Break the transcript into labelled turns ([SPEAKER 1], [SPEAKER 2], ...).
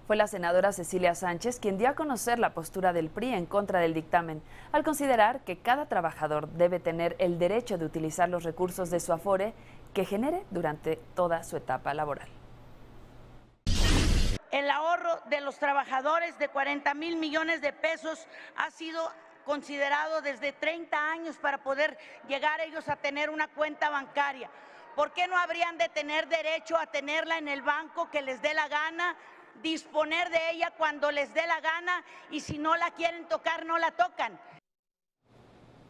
[SPEAKER 1] Fue la senadora Cecilia Sánchez quien dio a conocer la postura del PRI en contra del dictamen, al considerar que cada trabajador debe tener el derecho de utilizar los recursos de su Afore que genere durante toda su etapa laboral.
[SPEAKER 2] El ahorro de los trabajadores de 40,000 millones de pesos ha sido considerado desde 30 años para poder llegar ellos a tener una cuenta bancaria. ¿Por qué no habrían de tener derecho a tenerla en el banco que les dé la gana, disponer de ella cuando les dé la gana y si no la quieren tocar, no la tocan?